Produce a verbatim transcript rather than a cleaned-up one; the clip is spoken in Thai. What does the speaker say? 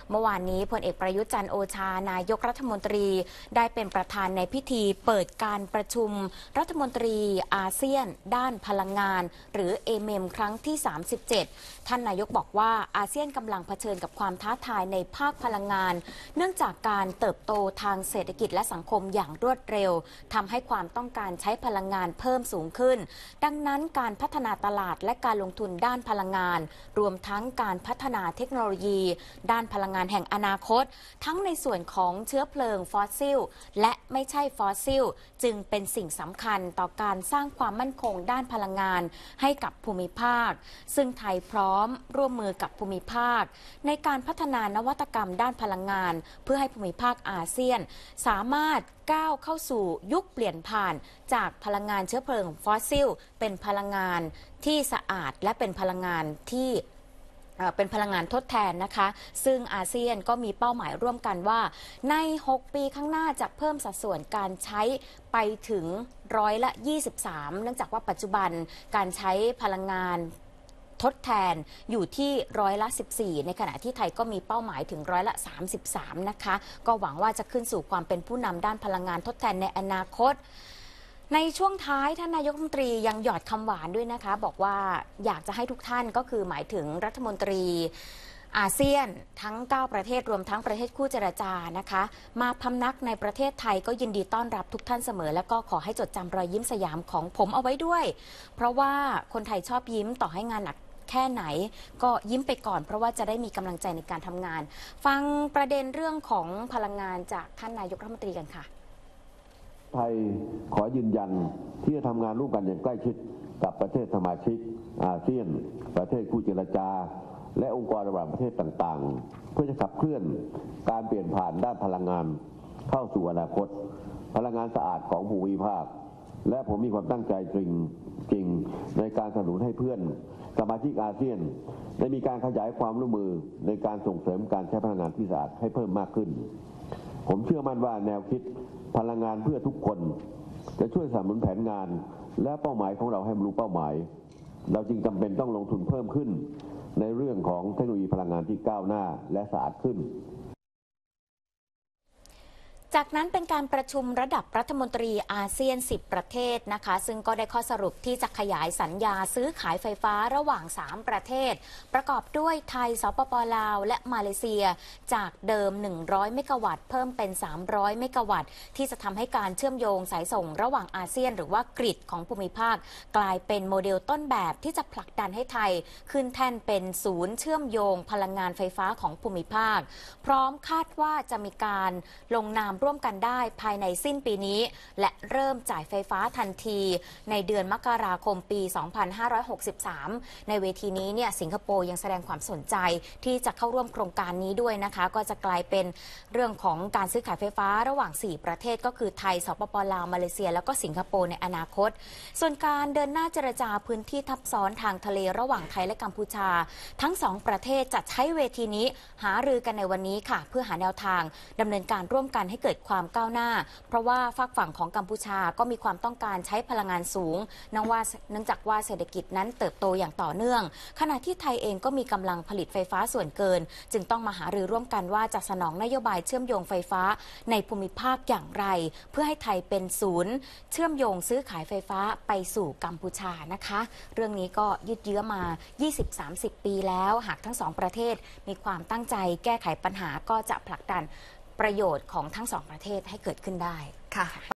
เมื่อวานนี้พลเอกประยุทธ์จันทร์โอชานายกรัฐมนตรีได้เป็นประธานในพิธีเปิดการประชุมรัฐมนตรีอาเซียนด้านพลังงานหรือ เอ เอ็ม เอ็ม ครั้งที่ สามสิบเจ็ด ท่านนายกบอกว่าอาเซียนกำลังเผชิญกับความท้าทายในภาคพลังงานเนื่องจากการเติบโตทางเศรษฐกิจและสังคมอย่างรวดเร็วทำให้ความต้องการใช้พลังงานเพิ่มสูงขึ้นดังนั้นการพัฒนาตลาดและการลงทุนด้านพลังงานรวมทั้งการพัฒนาเทคโนโลยีด้านพลังงานแห่งอนาคตทั้งในส่วนของเชื้อเพลิงฟอสซิลและไม่ใช่ฟอสซิลจึงเป็นสิ่งสำคัญต่อการสร้างความมั่นคงด้านพลังงานให้กับภูมิภาคซึ่งไทยพร้อมร่วมมือกับภูมิภาคในการพัฒนานวัตกรรมด้านพลังงานเพื่อให้ภูมิภาคอาเซียนสามารถก้าวเข้าสู่ยุคเปลี่ยนผ่านจากพลังงานเชื้อเพลิงฟอสซิลเป็นพลังงานที่สะอาดและเป็นพลังงานที่เป็นพลังงานทดแทนนะคะซึ่งอาเซียนก็มีเป้าหมายร่วมกันว่าในหกปีข้างหน้าจะเพิ่มสัดส่วนการใช้ไปถึงร้อยละยี่สิบสามเนื่องจากว่าปัจจุบันการใช้พลังงานทดแทนอยู่ที่ร้อยละสิบสี่ในขณะที่ไทยก็มีเป้าหมายถึงร้อยละสามสิบสามนะคะก็หวังว่าจะขึ้นสู่ความเป็นผู้นำด้านพลังงานทดแทนในอนาคตในช่วงท้ายท่านนายกรัฐมนตรียังหยอดคำหวานด้วยนะคะบอกว่าอยากจะให้ทุกท่านก็คือหมายถึงรัฐมนตรีอาเซียนทั้งเก้าประเทศรวมทั้งประเทศคู่เจรจานะคะมาพำนักในประเทศไทยก็ยินดีต้อนรับทุกท่านเสมอแล้วก็ขอให้จดจำรอยยิ้มสยามของผมเอาไว้ด้วยเพราะว่าคนไทยชอบยิ้มต่อให้งานหนักแค่ไหนก็ยิ้มไปก่อนเพราะว่าจะได้มีกำลังใจในการทำงานฟังประเด็นเรื่องของพลังงานจากท่านนายกรัฐมนตรีกันค่ะไทยขอยืนยันที่จะทำงานร่วมกันอย่างใกล้ชิดกับประเทศสมาชิกอาเซียนประเทศคู่เจรจาและองค์กรระหว่างประเทศต่างๆเพื่อจะขับเคลื่อนการเปลี่ยนผ่านด้านพลังงานเข้าสู่อนาคตพลังงานสะอาดของภูมิภาคและผมมีความตั้งใจจริงจริงในการสนับสนุนให้เพื่อนสมาชิกอาเซียนได้มีการขยายความร่วมมือในการส่งเสริมการใช้พลังงานที่สะอาดให้เพิ่มมากขึ้นผมเชื่อมั่นว่าแนวคิดพลังงานเพื่อทุกคนจะช่วยสนับสนุนแผนงานและเป้าหมายของเราให้บรรลุเป้าหมายเราจึงจำเป็นต้องลงทุนเพิ่มขึ้นในเรื่องของเทคโนโลยีพลังงานที่ก้าวหน้าและสะอาดขึ้นจากนั้นเป็นการประชุมระดับรัฐมนตรีอาเซียนสิบประเทศนะคะซึ่งก็ได้ข้อสรุปที่จะขยายสัญญาซื้อขายไฟฟ้าระหว่างสามประเทศประกอบด้วยไทยสปป.ลาวและมาเลเซียจากเดิมหนึ่งร้อยเมกะวัตต์เพิ่มเป็นสามร้อยเมกะวัตต์ที่จะทำให้การเชื่อมโยงสายส่งระหว่างอาเซียนหรือว่ากริดของภูมิภาคกลายเป็นโมเดลต้นแบบที่จะผลักดันให้ไทยขึ้นแท่นเป็นศูนย์เชื่อมโยงพลังงานไฟฟ้าของภูมิภาคพร้อมคาดว่าจะมีการลงนามร่วมกันได้ภายในสิ้นปีนี้และเริ่มจ่ายไฟฟ้าทันทีในเดือนมกราคมปี สองพันห้าร้อยหกสิบสาม ในเวทีนี้เนี่ยสิงคโปร์ยังแสดงความสนใจที่จะเข้าร่วมโครงการนี้ด้วยนะคะก็จะกลายเป็นเรื่องของการซื้อขายไฟฟ้าระหว่างสี่ประเทศก็คือไทยสปป.ลาวมาเลเซียแล้วก็สิงคโปร์ในอนาคตส่วนการเดินหน้าเจรจาพื้นที่ทับซ้อนทางทะเลระหว่างไทยและกัมพูชาทั้งสองประเทศจะใช้เวทีนี้หารือกันในวันนี้ค่ะเพื่อหาแนวทางดำเนินการร่วมกันให้เกิดความก้าวหน้าเพราะว่าฝากฝั่งของกัมพูชาก็มีความต้องการใช้พลังงานสูงเนื่องว่าเนื่องจากว่าเศรษฐกิจนั้นเติบโตอย่างต่อเนื่องขณะที่ไทยเองก็มีกำลังผลิตไฟฟ้าส่วนเกินจึงต้องมาหารือร่วมกันว่าจะสนองนโยบายเชื่อมโยงไฟฟ้าในภูมิภาคอย่างไรเพื่อให้ไทยเป็นศูนย์เชื่อมโยงซื้อขายไฟฟ้าไปสู่กัมพูชานะคะเรื่องนี้ก็ยืดเยื้อมา ยี่สิบถึงสามสิบ ปีแล้วหากทั้งสองประเทศมีความตั้งใจแก้ไขปัญหาก็จะผลักดันประโยชน์ของทั้งสองประเทศให้เกิดขึ้นได้ค่ะ